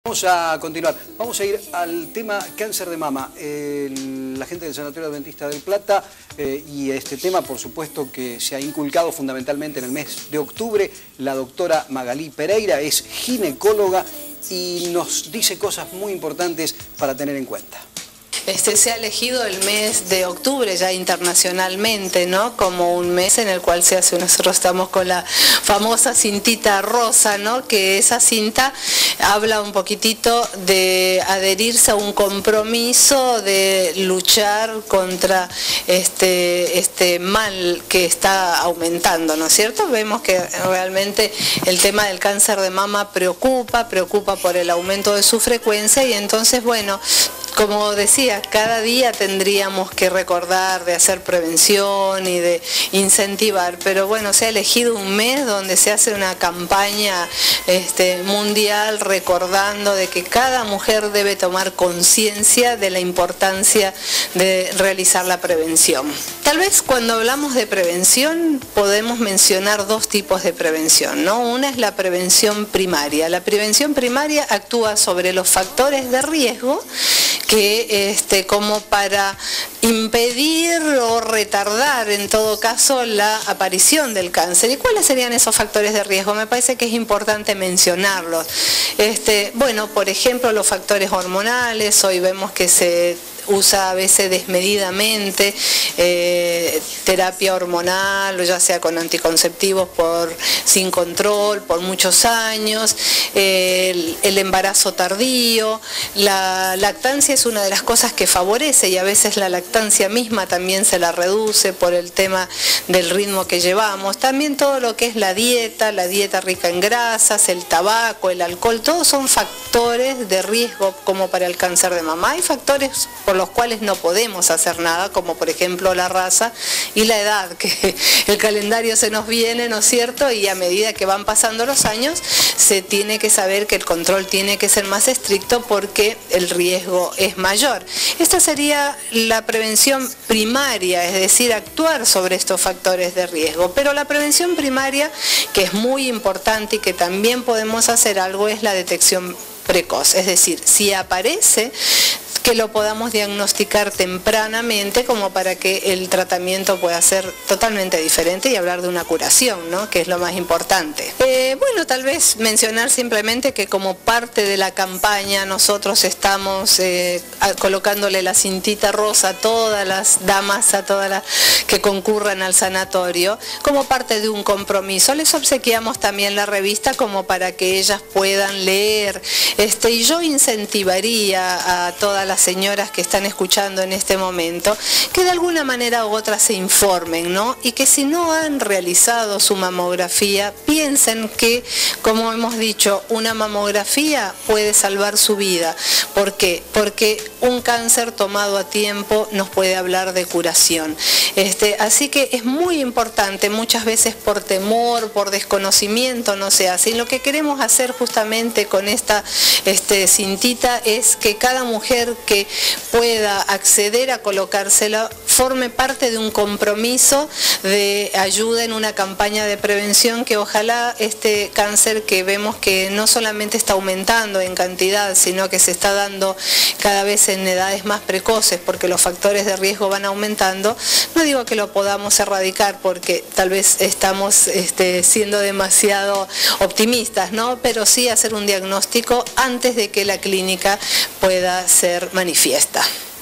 Vamos a continuar, vamos a ir al tema cáncer de mama. La gente del Sanatorio Adventista del Plata y este tema, por supuesto, que se ha inculcado fundamentalmente en el mes de octubre. La doctora Magalí Pereira es ginecóloga y nos dice cosas muy importantes para tener en cuenta. Se ha elegido el mes de octubre ya internacionalmente, ¿no? Como un mes en el cual nosotros estamos con la famosa cintita rosa, ¿no? Que esa cinta habla un poquitito de adherirse a un compromiso de luchar contra este mal que está aumentando, ¿no es cierto? Vemos que realmente el tema del cáncer de mama preocupa por el aumento de su frecuencia y entonces, bueno, como decía, cada día tendríamos que recordar de hacer prevención y de incentivar, pero bueno, se ha elegido un mes donde se hace una campaña mundial recordando de que cada mujer debe tomar conciencia de la importancia de realizar la prevención. Tal vez cuando hablamos de prevención podemos mencionar dos tipos de prevención, ¿no? Una es la prevención primaria. La prevención primaria actúa sobre los factores de riesgo que como para impedir o retardar en todo caso la aparición del cáncer. ¿Y cuáles serían esos factores de riesgo? Me parece que es importante mencionarlos. Bueno, por ejemplo, los factores hormonales, hoy vemos que se usa a veces desmedidamente terapia hormonal, o ya sea con anticonceptivos sin control por muchos años, el embarazo tardío, la lactancia es una de las cosas que favorece y a veces la lactancia misma también se la reduce por el tema del ritmo que llevamos. También todo lo que es la dieta rica en grasas, el tabaco, el alcohol, todos son factores de riesgo como para el cáncer de mama. Hay factores por los cuales no podemos hacer nada, como por ejemplo la raza y la edad, que el calendario se nos viene, ¿no es cierto? Y a medida que van pasando los años, se tiene que saber que el control tiene que ser más estricto porque el riesgo es mayor. Esta sería la prevención primaria, es decir, actuar sobre estos factores de riesgo. Pero la prevención primaria, que es muy importante y que también podemos hacer algo, es la detección precoz. Es decir, si aparece, que lo podamos diagnosticar tempranamente como para que el tratamiento pueda ser totalmente diferente y hablar de una curación, ¿no? Que es lo más importante. Bueno, tal vez mencionar simplemente que como parte de la campaña nosotros estamos colocándole la cintita rosa a todas las damas, a todas las que concurran al sanatorio, como parte de un compromiso. Les obsequiamos también la revista como para que ellas puedan leer. Y yo incentivaría a todas las señoras que están escuchando en este momento que de alguna manera u otra se informen, ¿no? Y que si no han realizado su mamografía, piensen que, como hemos dicho, una mamografía puede salvar su vida. ¿Por qué? Porque un cáncer tomado a tiempo nos puede hablar de curación. Así que es muy importante, muchas veces por temor, por desconocimiento no se hace. Y lo que queremos hacer justamente con esta cintita es que cada mujer que pueda acceder a colocársela forme parte de un compromiso de ayuda en una campaña de prevención que ojalá este cáncer que vemos que no solamente está aumentando en cantidad, sino que se está dando cada vez en edades más precoces porque los factores de riesgo van aumentando. No digo que lo podamos erradicar porque tal vez estamos siendo demasiado optimistas, ¿no? Pero sí hacer un diagnóstico antes de que la clínica pueda ser manifiesta.